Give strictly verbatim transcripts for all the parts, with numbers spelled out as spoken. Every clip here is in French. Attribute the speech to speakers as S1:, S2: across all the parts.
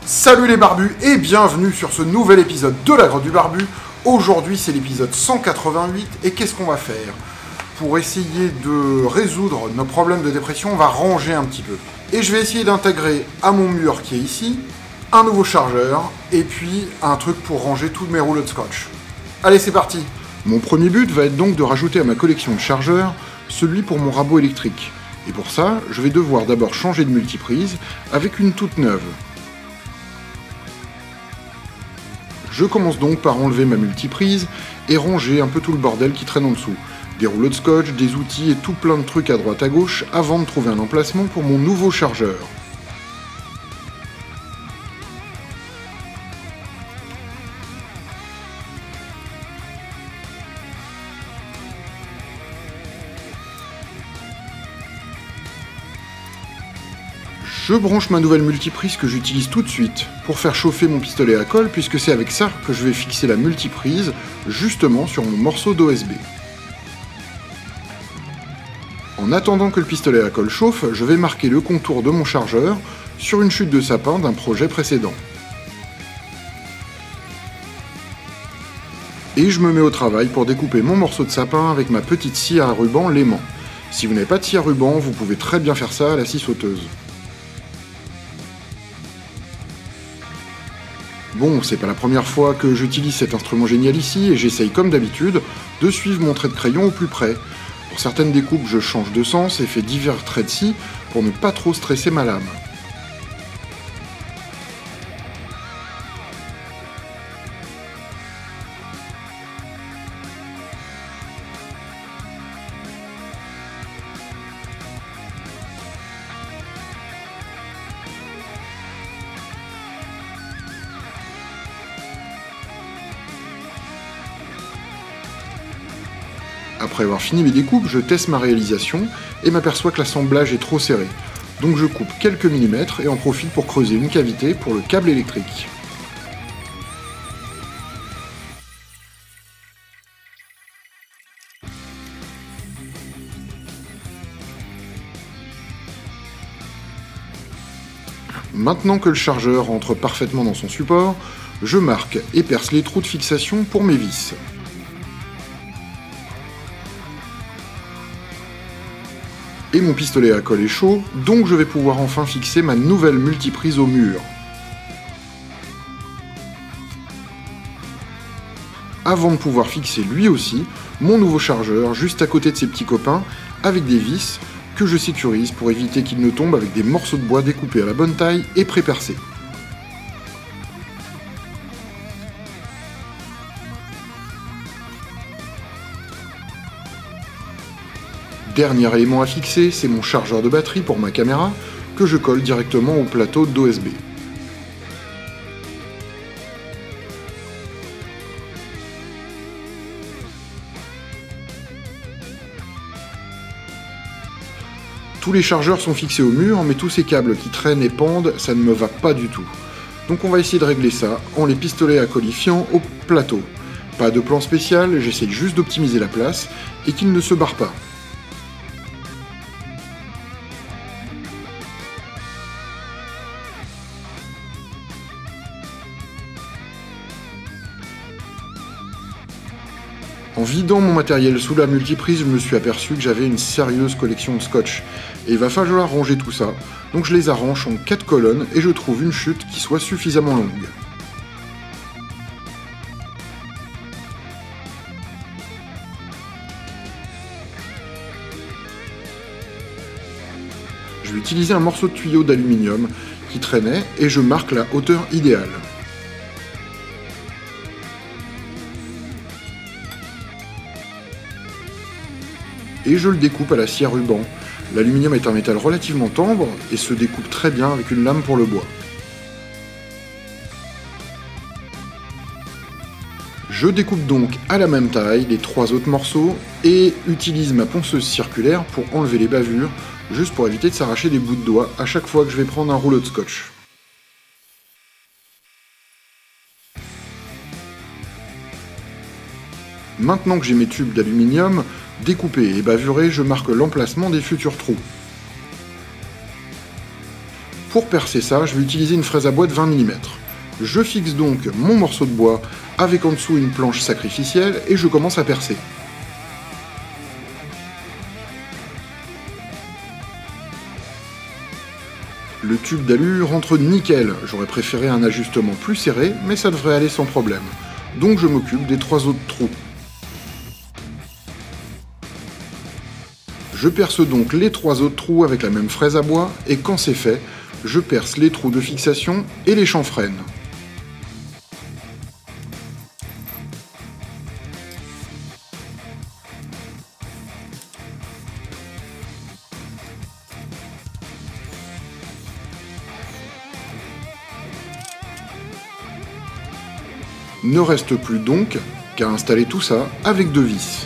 S1: Salut les barbus et bienvenue sur ce nouvel épisode de la Grotte du Barbu. Aujourd'hui c'est l'épisode cent quatre-vingt-huit et qu'est-ce qu'on va faire? Pour essayer de résoudre nos problèmes de dépression, on va ranger un petit peu. Et je vais essayer d'intégrer à mon mur qui est ici, un nouveau chargeur et puis un truc pour ranger tous mes rouleaux de scotch. Allez, c'est parti! Mon premier but va être donc de rajouter à ma collection de chargeurs celui pour mon rabot électrique. Et pour ça, je vais devoir d'abord changer de multiprise avec une toute neuve. Je commence donc par enlever ma multiprise et ranger un peu tout le bordel qui traîne en dessous. Des rouleaux de scotch, des outils et tout plein de trucs à droite à gauche avant de trouver un emplacement pour mon nouveau chargeur. Je branche ma nouvelle multiprise que j'utilise tout de suite pour faire chauffer mon pistolet à colle puisque c'est avec ça que je vais fixer la multiprise justement sur mon morceau d'O S B. En attendant que le pistolet à colle chauffe, je vais marquer le contour de mon chargeur sur une chute de sapin d'un projet précédent. Et je me mets au travail pour découper mon morceau de sapin avec ma petite scie à ruban Léman. Si vous n'avez pas de scie à ruban, vous pouvez très bien faire ça à la scie sauteuse. Bon, c'est pas la première fois que j'utilise cet instrument génial ici et j'essaye comme d'habitude de suivre mon trait de crayon au plus près. Pour certaines découpes, je change de sens et fais divers traits de scie pour ne pas trop stresser ma lame. Après avoir fini mes découpes, je teste ma réalisation et m'aperçois que l'assemblage est trop serré. Donc je coupe quelques millimètres et en profite pour creuser une cavité pour le câble électrique. Maintenant que le chargeur rentre parfaitement dans son support, je marque et perce les trous de fixation pour mes vis. Et mon pistolet à colle est chaud, donc je vais pouvoir enfin fixer ma nouvelle multiprise au mur. Avant de pouvoir fixer lui aussi mon nouveau chargeur juste à côté de ses petits copains avec des vis que je sécurise pour éviter qu'il ne tombe avec des morceaux de bois découpés à la bonne taille et pré-percés. Dernier élément à fixer, c'est mon chargeur de batterie pour ma caméra, que je colle directement au plateau d'O S B. Tous les chargeurs sont fixés au mur, mais tous ces câbles qui traînent et pendent, ça ne me va pas du tout. Donc on va essayer de régler ça en les pistolets à colifiant au plateau. Pas de plan spécial, j'essaie juste d'optimiser la place et qu'ils ne se barrent pas. En vidant mon matériel sous la multiprise, je me suis aperçu que j'avais une sérieuse collection de scotch. Et il va falloir ranger tout ça, donc je les arrange en quatre colonnes et je trouve une chute qui soit suffisamment longue. Je vais utiliser un morceau de tuyau d'aluminium qui traînait et je marque la hauteur idéale. Et je le découpe à la scie à ruban. L'aluminium est un métal relativement tendre et se découpe très bien avec une lame pour le bois. Je découpe donc à la même taille les trois autres morceaux et utilise ma ponceuse circulaire pour enlever les bavures, juste pour éviter de s'arracher des bouts de doigts à chaque fois que je vais prendre un rouleau de scotch. Maintenant que j'ai mes tubes d'aluminium découpés et bavurés, je marque l'emplacement des futurs trous. pour percer ça, je vais utiliser une fraise à bois de vingt millimètres. Je fixe donc mon morceau de bois avec en dessous une planche sacrificielle et je commence à percer. Le tube d'alu rentre nickel, j'aurais préféré un ajustement plus serré, mais ça devrait aller sans problème. Donc je m'occupe des trois autres trous. Je perce donc les trois autres trous avec la même fraise à bois, et quand c'est fait, je perce les trous de fixation et les chanfreines. Ne reste plus donc qu'à installer tout ça avec deux vis.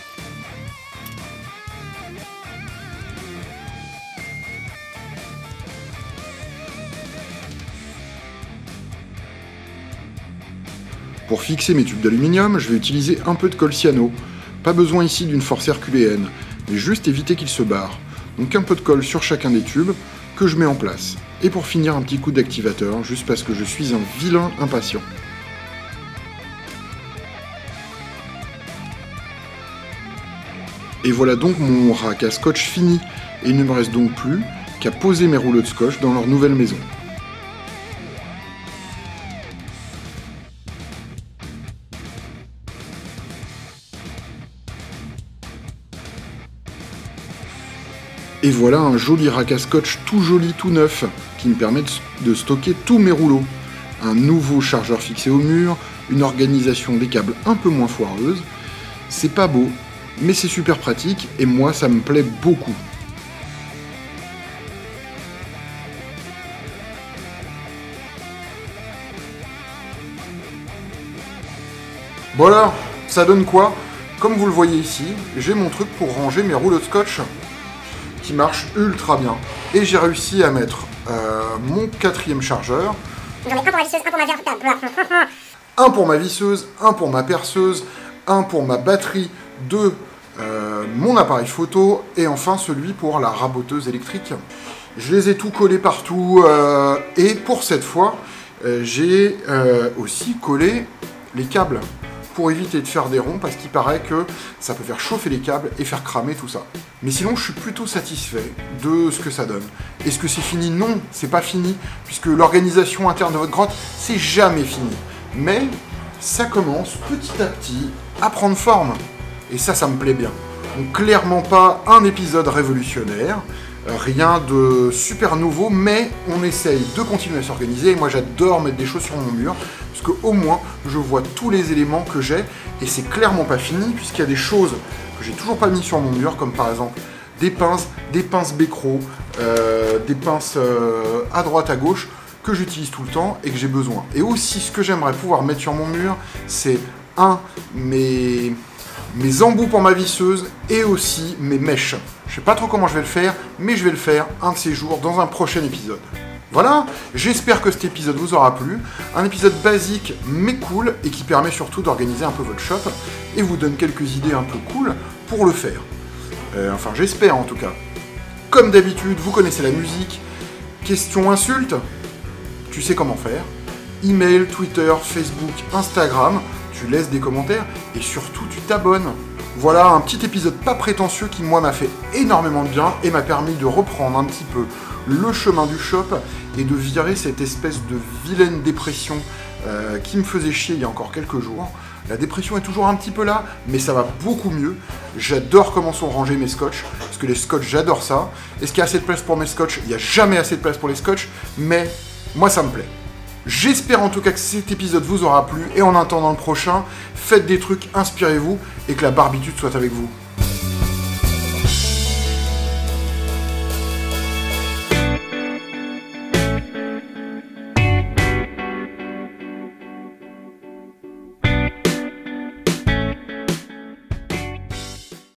S1: Pour fixer mes tubes d'aluminium, je vais utiliser un peu de colle cyano. Pas besoin ici d'une force herculéenne, mais juste éviter qu'il se barre. Donc un peu de colle sur chacun des tubes que je mets en place. Et pour finir, un petit coup d'activateur, juste parce que je suis un vilain impatient. Et voilà donc mon rack à scotch fini, et il ne me reste donc plus qu'à poser mes rouleaux de scotch dans leur nouvelle maison. Et voilà un joli rack à scotch tout joli, tout neuf, qui me permet de stocker tous mes rouleaux. Un nouveau chargeur fixé au mur, une organisation des câbles un peu moins foireuse. C'est pas beau, mais c'est super pratique, et moi ça me plaît beaucoup. Bon alors, ça donne quoi? Comme vous le voyez ici, j'ai mon truc pour ranger mes rouleaux de scotch, qui marche ultra bien. Et j'ai réussi à mettre euh, mon quatrième chargeur.
S2: J'en ai un pour ma visseuse, un pour ma verre.
S1: Un pour ma visseuse, un pour ma perceuse, un pour ma batterie de euh, mon appareil photo, et enfin celui pour la raboteuse électrique. Je les ai tout collés partout, euh, et pour cette fois, euh, j'ai euh, aussi collé les câbles, pour éviter de faire des ronds, parce qu'il paraît que ça peut faire chauffer les câbles et faire cramer tout ça. Mais sinon, je suis plutôt satisfait de ce que ça donne. Est-ce que c'est fini? Non, c'est pas fini, puisque l'organisation interne de votre grotte, c'est jamais fini. Mais ça commence petit à petit à prendre forme. Et ça, ça me plaît bien. Donc clairement pas un épisode révolutionnaire, rien de super nouveau, mais on essaye de continuer à s'organiser. Et moi, j'adore mettre des choses sur mon mur, parce qu'au moins, je vois tous les éléments que j'ai, et c'est clairement pas fini, puisqu'il y a des choses que j'ai toujours pas mis sur mon mur, comme par exemple des pinces, des pinces Becro, euh, des pinces euh, à droite, à gauche, que j'utilise tout le temps et que j'ai besoin. Et aussi, ce que j'aimerais pouvoir mettre sur mon mur, c'est un, mes... mes embouts pour ma visseuse, et aussi mes mèches. Je sais pas trop comment je vais le faire, mais je vais le faire un de ces jours dans un prochain épisode. Voilà, j'espère que cet épisode vous aura plu. Un épisode basique mais cool, et qui permet surtout d'organiser un peu votre shop, et vous donne quelques idées un peu cool pour le faire. Euh, enfin, j'espère en tout cas. Comme d'habitude, vous connaissez la musique. Question insulte, tu sais comment faire. Email, Twitter, Facebook, Instagram. Tu laisses des commentaires et surtout tu t'abonnes. Voilà un petit épisode pas prétentieux qui moi m'a fait énormément de bien et m'a permis de reprendre un petit peu le chemin du shop et de virer cette espèce de vilaine dépression euh, qui me faisait chier il y a encore quelques jours. La dépression est toujours un petit peu là, mais ça va beaucoup mieux. J'adore comment sont rangés mes scotch, parce que les scotch j'adore ça. Est-ce qu'il y a assez de place pour mes scotch? Il n'y a jamais assez de place pour les scotch, mais moi ça me plaît. J'espère en tout cas que cet épisode vous aura plu, et en attendant le prochain, faites des trucs, inspirez-vous, et que la barbitude soit avec vous.